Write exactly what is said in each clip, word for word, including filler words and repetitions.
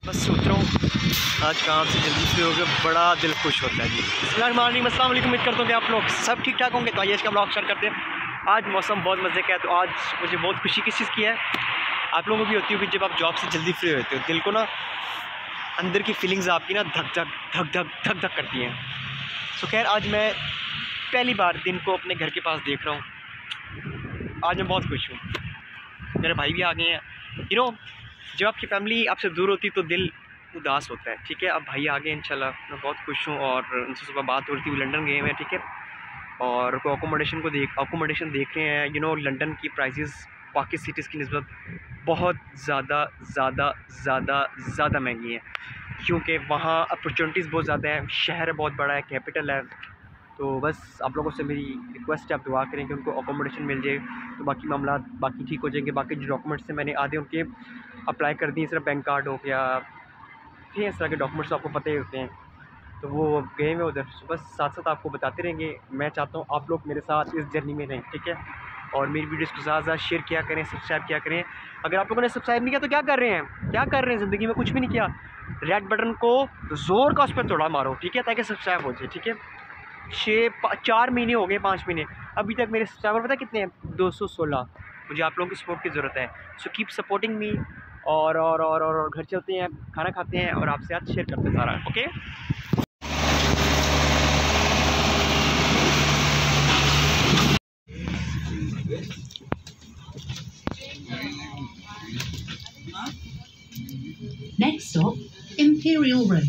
बस सोच रहा हूँ आज काम से जल्दी फ्री होकर बड़ा दिल खुश होता है जी। अस्सलाम वालेकुम, उम्मीद करता हूँ कि आप लोग सब ठीक ठाक होंगे। तो आइए इसका ब्लॉग स्टार्ट करते हैं। आज मौसम बहुत मज़े का है, तो आज मुझे बहुत खुशी किस चीज़ की है, आप लोगों को भी होती होगी जब आप जॉब से जल्दी फ्री होते हो, दिल को ना अंदर की फीलिंग्स आपकी ना धक धक धक धक धक धक करती हैं। सो खैर आज मैं पहली बार दिन को अपने घर के पास देख रहा हूँ। आज मैं बहुत खुश हूँ, मेरे भाई भी आ गए हैं। यू नो जब आपकी फैमिली आपसे दूर होती तो दिल उदास होता है, ठीक है। अब भाई आ गए इंशाल्लाह, मैं बहुत खुश हूँ। और उनसे सुबह बात हो रही थी, वो लंदन गए हुए हैं, ठीक है। और को अकोमोडेशन को देख अकोमोडेशन देख रहे हैं। यू नो लंदन की प्राइसेस बाकी सिटीज़ की निस्बत बहुत ज़्यादा ज़्यादा ज़्यादा ज़्यादा महंगी हैं, क्योंकि वहाँ अपॉर्चुनिटीज़ बहुत ज़्यादा हैं, शहर बहुत बड़ा है, कैपिटल है। तो बस आप लोगों से मेरी रिक्वेस्ट है, आप दुआ करें कि उनको अकोमोडेशन मिल जाए, तो बाकी मामला बाकी ठीक हो जाएंगे। बाकी जो डॉक्यूमेंट्स हैं मैंने आधे उनके अप्लाई कर दिए, सिर्फ बैंक कार्ड हो गया, ठीक है, इस तरह के डॉक्यूमेंट्स आपको पता ही होते हैं। तो वो गए हुए उधर, बस साथ साथ आपको बताते रहेंगे। मैं चाहता हूँ आप लोग मेरे साथ इस जर्नी में रहें, ठीक है। और मेरी वीडियोस को ज़्यादा ज़्यादा शेयर किया करें, सब्सक्राइब किया करें। अगर आप लोगों ने सब्सक्राइब नहीं किया तो क्या कर रहे हैं, क्या कर रहे हैं ज़िंदगी में, कुछ भी नहीं किया। रेड बटन को ज़ोर का उस पर थोड़ा मारो, ठीक है, ताकि सब्सक्राइब हो जाए, ठीक है। छः चार महीने हो गए, पाँच महीने, अभी तक मेरे सब्सक्राइबर पता कितने हैं, दो सौ सोलह। मुझे आप लोगों की सपोर्ट की ज़रूरत है, सो कीप सपोर्टिंग मी। और और और और, और घर चलते हैं, खाना खाते हैं और आपसे आज शेयर करते हैं सारा, okay. Next stop, Imperial Road.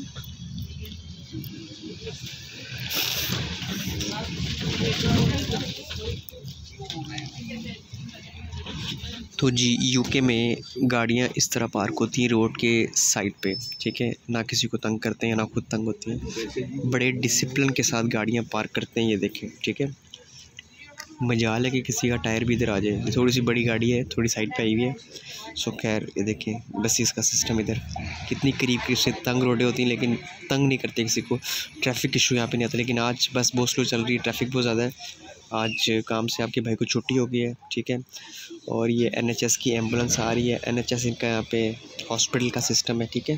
तो जी यूके में गाड़ियाँ इस तरह पार्क होती हैं रोड के साइड पे, ठीक है। ना किसी को तंग करते हैं ना खुद तंग होती हैं, बड़े डिसिप्लिन के साथ गाड़ियाँ पार्क करते हैं, ये देखें, ठीक है। मजाल है कि किसी का टायर भी इधर आ जाए। थोड़ी सी बड़ी गाड़ी है, थोड़ी साइड पे आई हुई है। सो खैर ये देखें बस इसका सिस्टम इधर कितनी करीब करीब से तंग रोडें होती हैं, लेकिन तंग नहीं करते किसी को। ट्रैफिक इशू यहाँ पे नहीं आता, लेकिन आज बस बहुत स्लो चल रही है, ट्रैफिक बहुत ज़्यादा है। आज काम से आपके भाई को छुट्टी हो गई है, ठीक है। और ये एन एच एस की एम्बुलेंस आ रही है, एन एच एस इनका यहाँ पे हॉस्पिटल का सिस्टम है, ठीक है।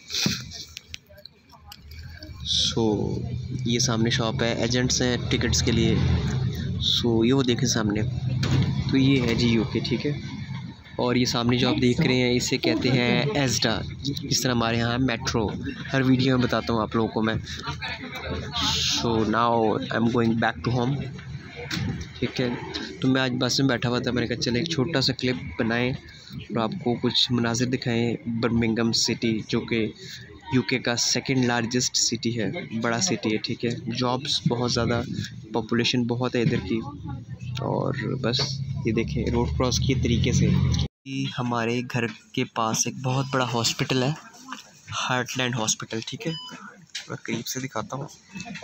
सो ये सामने शॉप है, एजेंट्स हैं टिकट्स के लिए। सो ये वो देखें सामने, तो ये है जी यूके, ठीक है। और ये सामने जो आप देख रहे हैं इसे कहते हैं एस्डा, इस तरह हमारे यहाँ मेट्रो। हर वीडियो में बताता हूँ आप लोगों को मैं। So now I am going back to home, ठीक है। तो मैं आज बस में बैठा हुआ था, मैंने कहा चले एक छोटा सा क्लिप बनाएं और आपको कुछ मनाजिर दिखाएं। बर्मिंघम सिटी जो कि यूके का सेकंड लार्जेस्ट सिटी है, बड़ा सिटी है, ठीक है। जॉब्स बहुत ज़्यादा, पॉपुलेशन बहुत है इधर की। और बस ये देखें रोड क्रॉस किए तरीके से। हमारे घर के पास एक बहुत बड़ा हॉस्पिटल है, हार्टलैंड हॉस्पिटल, ठीक है। मैं करीब से दिखाता हूँ,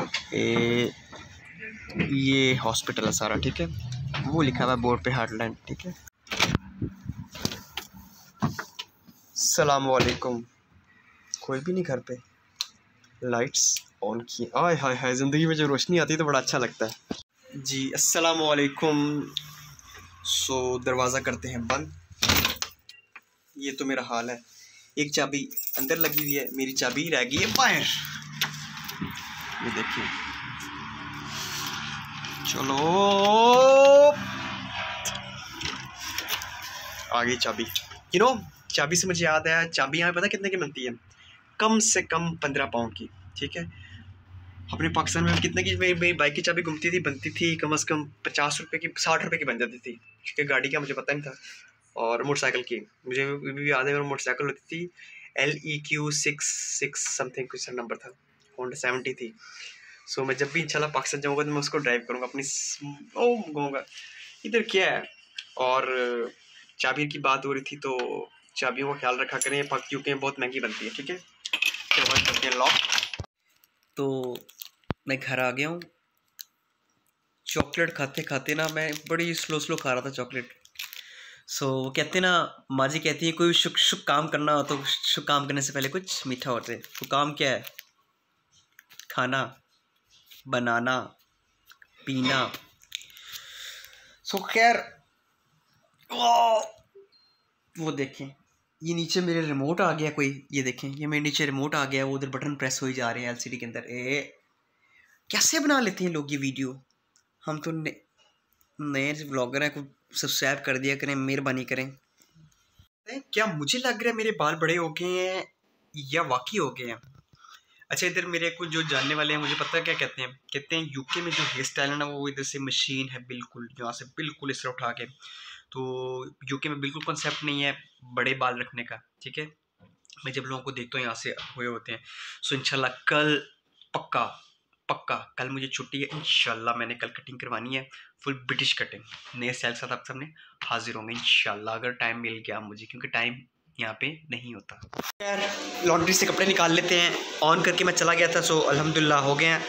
ये हॉस्पिटल है सारा, ठीक है। वो लिखा हुआ है बोर्ड पे हार्टलैंड, ठीक है। अस्सलाम वालेकुम, कोई भी नहीं घर पे, लाइट्स ऑन की। आय हाय हाय, ज़िंदगी में जब रोशनी आती है तो बड़ा अच्छा लगता है जी। अस्सलाम वालेकुम। सो दरवाज़ा करते हैं बंद। ये तो मेरा हाल है, एक चाबी अंदर लगी हुई है, मेरी चाबी रह गई है बाहर। ये देखिए, चलो आ गई चाबी। यू नो चाबी से मुझे याद आया, चाबी यहाँ पता कितने की बनती है, कम से कम पंद्रह पाउंड की, ठीक है। अपने पाकिस्तान में कितने की मेरी मेरी बाइक की चाबी घूमती थी, बनती थी कम से कम पचास रुपये की, साठ रुपये की बन जाती थी, क्योंकि गाड़ी का मुझे पता नहीं था। और मोटरसाइकिल की मुझे भी याद है, मेरी मोटरसाइकिल होती थी L E Q six six something कुछ नंबर था, होंडा सेवेंटी थी। सो मैं जब भी इंशाल्लाह पाकिस्तान जाऊँगा तो मैं उसको ड्राइव करूँगा अपनी। ओ कहूँगा इधर क्या है। और चाबी की बात हो रही थी, तो चाबियों का ख्याल रखा करें, क्योंकि बहुत महंगी बनती है, ठीक है। चलो करते हैं लॉक। तो मैं घर आ गया हूँ। चॉकलेट खाते खाते ना मैं बड़ी स्लो स्लो खा रहा था चॉकलेट। सो so, कहते हैं ना, माँ जी कहती है कोई शुभ शुभ काम करना हो तो शुभ काम करने से पहले कुछ मीठा होता है। तो काम क्या है, खाना, बनाना, पीना। सो so, खैर वो देखें ये नीचे मेरे रिमोट आ गया कोई, ये देखें ये मेरे नीचे रिमोट आ गया, वो उधर बटन प्रेस हो ही जा रहे हैं एलसीडी के अंदर। ए कैसे बना लेते हैं लोग ये वीडियो। हम तो नए व्लॉगर हैं, को सब्सक्राइब कर दिया करें, मेहरबानी करें। क्या मुझे लग रहा है मेरे बाल बड़े हो गए हैं या वाकई हो गए हैं। अच्छा इधर मेरे कुछ जो जानने वाले हैं मुझे पता है क्या कहते हैं, कहते हैं यूके में जो हेयर स्टाइल है ना वो इधर से मशीन है बिल्कुल, यहाँ से बिल्कुल इस तरह उठा के, तो यूके में बिल्कुल कॉन्सेप्ट नहीं है बड़े बाल रखने का। ठीक है, मैं जब लोगों को देखता हूँ यहाँ से हुए होते हैं। सो इंशाल्लाह कल पक्का पक्का कल मुझे छुट्टी है, इंशाल्लाह मैंने कल कटिंग करवानी है, फुल ब्रिटिश कटिंग नए स्टाइल के साथ आप सामने हाजिर होंगे इंशाल्लाह, अगर टाइम मिल गया मुझे, क्योंकि टाइम यहाँ पे नहीं होता। यार लॉन्ड्री से कपड़े निकाल लेते हैं, ऑन करके मैं चला गया था, सो अल्हम्दुलिल्लाह हो गए हैं।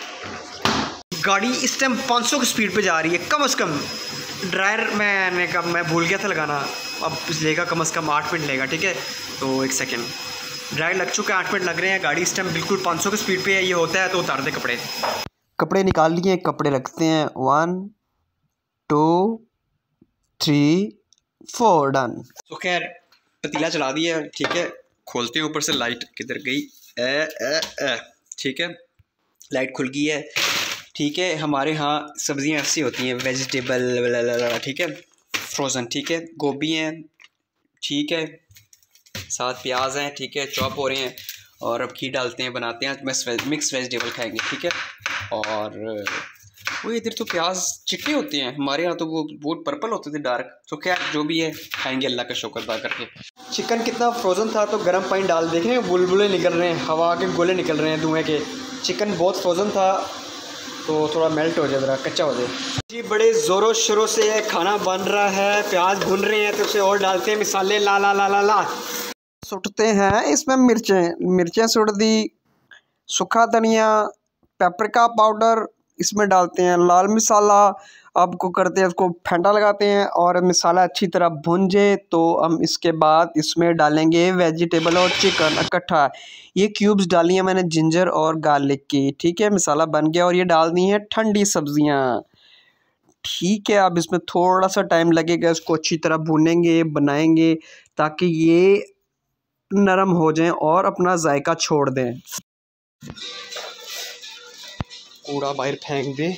गाड़ी इस टाइम पाँच सौ की स्पीड पे जा रही है कम से कम। ड्रायर मैंने कहा मैं भूल गया था लगाना, अब लेगा कम से कम आठ मिनट लेगा। ठीक है, तो एक सेकेंड, ड्रायर लग चुका है, आठ मिनट लग रहे हैं, गाड़ी इस टाइम बिल्कुल पाँच सौ की स्पीड पे है। ये होता है तो उतार दे कपड़े, कपड़े निकाल लिए, कपड़े रखते हैं, one two three four done. तो खैर पतीला चला दिया, ठीक है, खोलते हैं ऊपर से, लाइट किधर गई, ए ए ए ठीक है, लाइट खुल गई है। ठीक है, हमारे यहाँ सब्ज़ियाँ ऐसी होती हैं वेजिटेबल, ठीक है, फ्रोज़न, ठीक है, गोभी हैं, ठीक है, साथ प्याज हैं, ठीक है, चॉप हो रहे हैं, और अब घी डालते हैं, बनाते हैं आज मिक्स वेजिटेबल खाएंगे। ठीक है, और वो इधर तो प्याज चिट्टे होते हैं, हमारे यहाँ तो वो बहुत पर्पल होते थे डार्क। तो क्या जो भी है खाएंगे अल्लाह का शुक्र अदा करके। चिकन कितना फ्रोज़न था तो गर्म पानी डाल, देख रहे हैं बुलबुले निकल रहे हैं, हवा के गोले निकल रहे हैं धुएँ के। चिकन बहुत फ्रोज़न था तो थोड़ा मेल्ट हो जाए, ज़रा कच्चा हो जाए जी। बड़े ज़ोरों शोरों से खाना बन रहा है, प्याज भुन रहे हैं, तो उसे और डालते हैं मिसाले, ला ला ला ला ला सुटते हैं इसमें मिर्चें मिर्चें सुट दी, सूखा धनिया, पेपरिका पाउडर इसमें डालते हैं, लाल मसाला आपको करते हैं, उसको फेंटा लगाते हैं, और मसाला अच्छी तरह भुन जाए तो हम इसके बाद इसमें डालेंगे वेजिटेबल और चिकन इकट्ठा। ये क्यूब्स डाली हैं मैंने जिंजर और गार्लिक की। ठीक है, मसाला बन गया, और ये डाल दी हैं ठंडी सब्जियां। ठीक है, अब इसमें थोड़ा सा टाइम लगेगा, इसको अच्छी तरह भूनेंगे, बनाएंगे ताकि ये नरम हो जाएं और अपना जायका छोड़ दें। कूड़ा बाहर फेंक दें,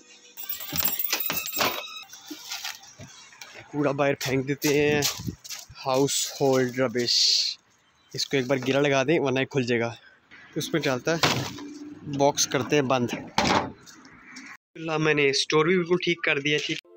कूड़ा बाहर फेंक देते हैं, हाउस होल्ड रबिश। इसको एक बार गिरा लगा दें वरना खुल जाएगा, उसमें डालता है, बॉक्स करते हैं बंद। मैंने स्टोर भी बिल्कुल ठीक कर दिया। ठीक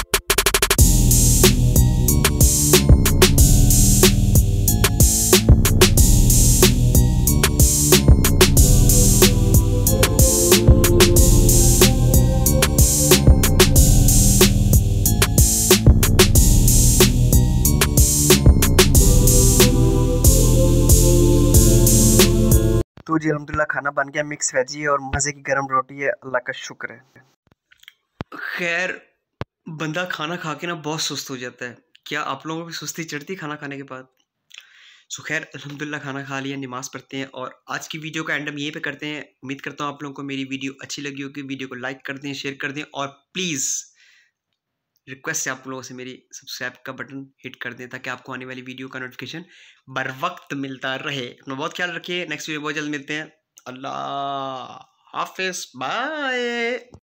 तो जी अल्हम्दुलिल्लाह खाना बन गया, मिक्स वेजी और मज़े की गर्म रोटी है, अल्लाह का शुक्र है। खैर बंदा खाना खा के ना बहुत सुस्त हो जाता है, क्या आप लोगों को सुस्ती चढ़ती खाना खाने के बाद? सो खैर अल्हम्दुलिल्लाह खाना खा लिया, नमाज पढ़ते हैं, और आज की वीडियो का एंड हम यहीं पे करते हैं। उम्मीद करता हूँ आप लोगों को मेरी वीडियो अच्छी लगी होगी, वीडियो को लाइक कर दें, शेयर कर दें, और प्लीज़ रिक्वेस्ट है आप लोगों से मेरी सब्सक्राइब का बटन हिट कर दें ताकि आपको आने वाली वीडियो का नोटिफिकेशन बर वक्त मिलता रहे। अपना बहुत ख्याल रखिए, नेक्स्ट वीडियो बहुत जल्द मिलते हैं। अल्लाह हाफिज़, बाय।